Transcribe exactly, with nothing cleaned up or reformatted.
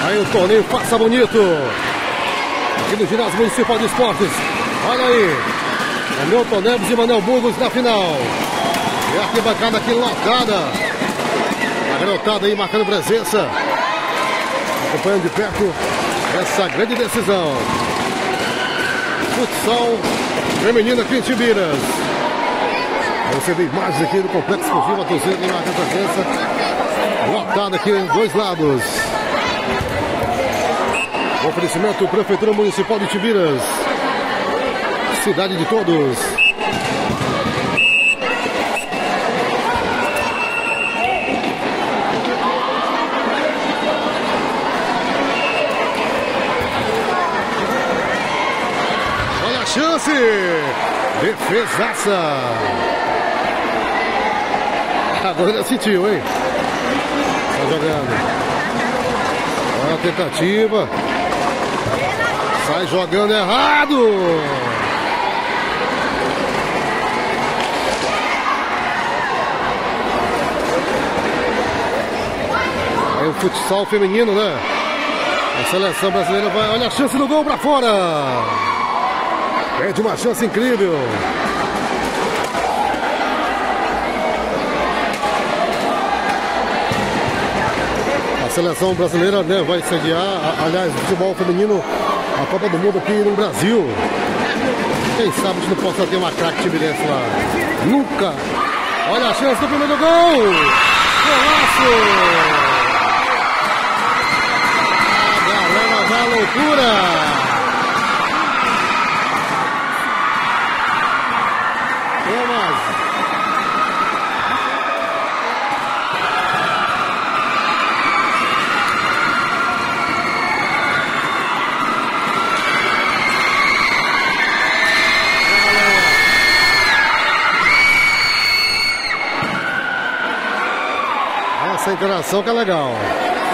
Aí o torneio Faça Bonito, aqui no Ginásio Municipal de Esportes. Olha aí, Hamilton Neves e Manuel Burgos na final. E a arquibancada aqui lotada. A garotada aí marcando presença, acompanhando de perto essa grande decisão. Futsal feminino aqui em Timbiras. Você vê imagens aqui do Complexo Esportivo, a torcida que marca presença. Lotada aqui em dois lados. Oferecimento Prefeitura Municipal de Timbiras. Cidade de todos. Olha a chance! Defesaça! Agora já sentiu, hein? Tá jogando. Olha a tentativa. Sai jogando errado. Aí o futsal feminino, né? A seleção brasileira vai... Olha a chance do gol pra fora. Perde uma chance incrível. A seleção brasileira, né, vai sediar, aliás, o futebol feminino, a Copa do Mundo aqui no Brasil. Quem sabe a gente não possa ter uma craque timirense lá. Nunca. Olha a chance do primeiro gol. Golaço. A galera da loucura. Essa interação que é legal.